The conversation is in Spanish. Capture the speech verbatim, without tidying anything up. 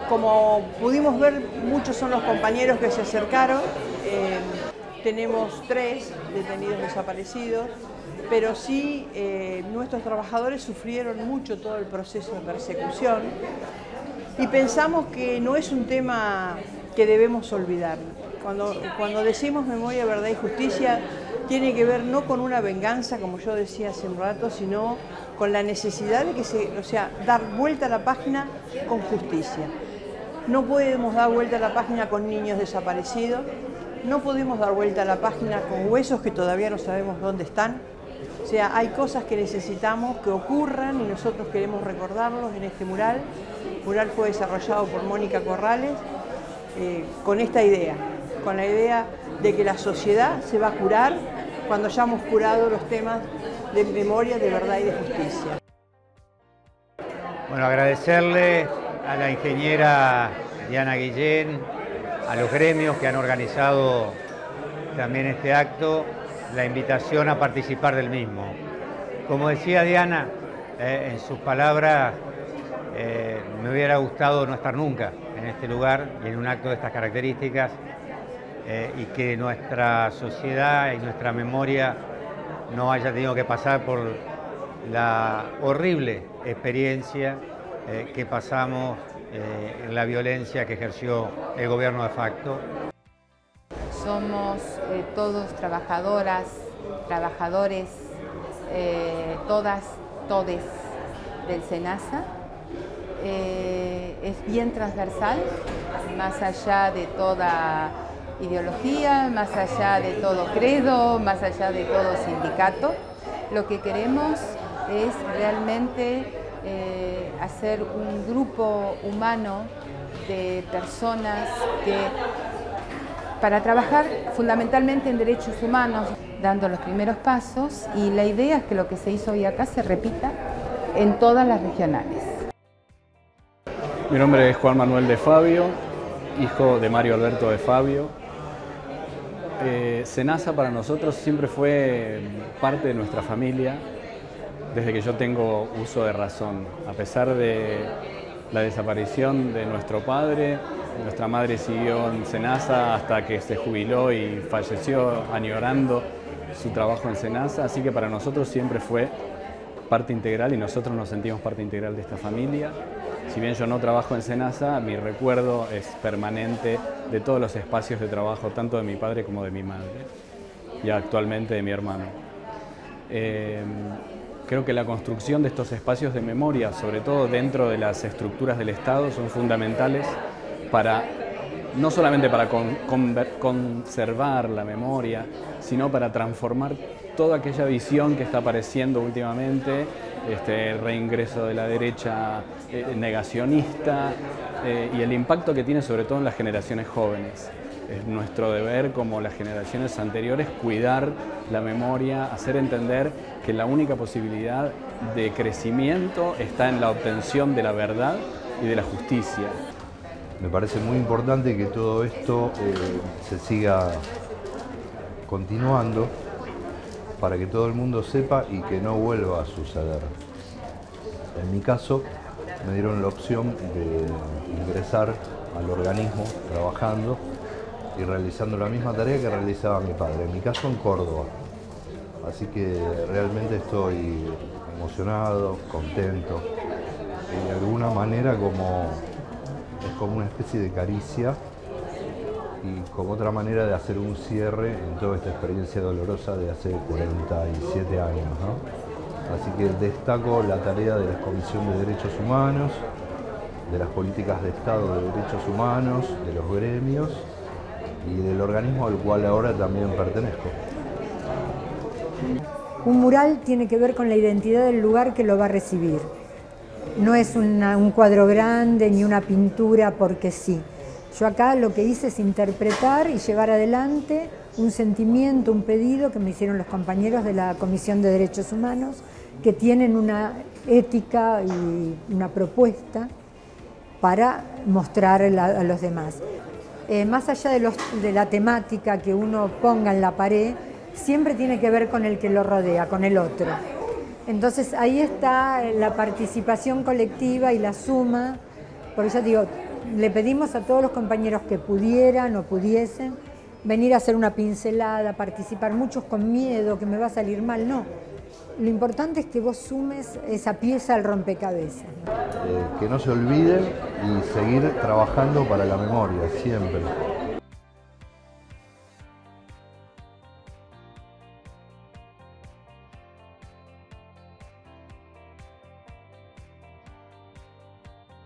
como pudimos ver, muchos son los compañeros que se acercaron. Eh, tenemos tres detenidos desaparecidos, pero sí eh, nuestros trabajadores sufrieron mucho todo el proceso de persecución y pensamos que no es un tema que debemos olvidar. Cuando, cuando decimos memoria, verdad y justicia, tiene que ver no con una venganza, como yo decía hace un rato, sino con la necesidad de que se, o sea, dar vuelta a la página con justicia. No podemos dar vuelta a la página con niños desaparecidos, no podemos dar vuelta a la página con huesos que todavía no sabemos dónde están. O sea, hay cosas que necesitamos que ocurran y nosotros queremos recordarlos en este mural. El mural fue desarrollado por Mónica Corrales eh, con esta idea, con la idea de que la sociedad se va a curar cuando hayamos curado los temas de memoria, de verdad y de justicia. Bueno, agradecerle a la ingeniera Diana Guillén, a los gremios que han organizado también este acto, la invitación a participar del mismo. Como decía Diana, eh, en sus palabras, eh, me hubiera gustado no estar nunca en este lugar y en un acto de estas características, eh, y que nuestra sociedad y nuestra memoria no haya tenido que pasar por la horrible experiencia eh, que pasamos eh, en la violencia que ejerció el gobierno de facto. Somos eh, todos trabajadoras, trabajadores, eh, todas, todes del SENASA. Eh, es bien transversal, más allá de toda ideología, más allá de todo credo, más allá de todo sindicato. Lo que queremos es realmente eh, hacer un grupo humano de personas que, para trabajar fundamentalmente en derechos humanos, dando los primeros pasos, y la idea es que lo que se hizo hoy acá se repita en todas las regionales. Mi nombre es Juan Manuel de Fabio, hijo de Mario Alberto de Fabio. Eh, SENASA para nosotros siempre fue parte de nuestra familia desde que yo tengo uso de razón. A pesar de la desaparición de nuestro padre, nuestra madre siguió en SENASA hasta que se jubiló y falleció añorando su trabajo en SENASA, así que para nosotros siempre fue parte integral y nosotros nos sentimos parte integral de esta familia. Si bien yo no trabajo en SENASA, mi recuerdo es permanente de todos los espacios de trabajo, tanto de mi padre como de mi madre, y actualmente de mi hermano. Eh, creo que la construcción de estos espacios de memoria, sobre todo dentro de las estructuras del Estado, son fundamentales para, no solamente para con, con, conservar la memoria, sino para transformar toda aquella visión que está apareciendo últimamente, este reingreso de la derecha eh, negacionista eh, y el impacto que tiene sobre todo en las generaciones jóvenes. Es nuestro deber, como las generaciones anteriores, cuidar la memoria, hacer entender que la única posibilidad de crecimiento está en la obtención de la verdad y de la justicia. Me parece muy importante que todo esto eh, se siga continuando para que todo el mundo sepa y que no vuelva a suceder. En mi caso, me dieron la opción de ingresar al organismo trabajando y realizando la misma tarea que realizaba mi padre, en mi caso en Córdoba. Así que realmente estoy emocionado, contento, y de alguna manera como, es como una especie de caricia y como otra manera de hacer un cierre en toda esta experiencia dolorosa de hace cuarenta y siete años, ¿no? Así que destaco la tarea de la Comisión de Derechos Humanos, de las políticas de Estado de Derechos Humanos, de los gremios y del organismo al cual ahora también pertenezco. Un mural tiene que ver con la identidad del lugar que lo va a recibir. No es una, un cuadro grande ni una pintura porque sí. Yo acá lo que hice es interpretar y llevar adelante un sentimiento, un pedido que me hicieron los compañeros de la Comisión de Derechos Humanos, que tienen una ética y una propuesta para mostrar a los demás. Eh, más allá de, los, de la temática que uno ponga en la pared, siempre tiene que ver con el que lo rodea, con el otro. Entonces ahí está la participación colectiva y la suma, por eso digo, le pedimos a todos los compañeros que pudieran o pudiesen venir a hacer una pincelada, participar, muchos con miedo, que me va a salir mal, no. Lo importante es que vos sumes esa pieza al rompecabezas. Eh, que no se olvide y seguir trabajando para la memoria, siempre.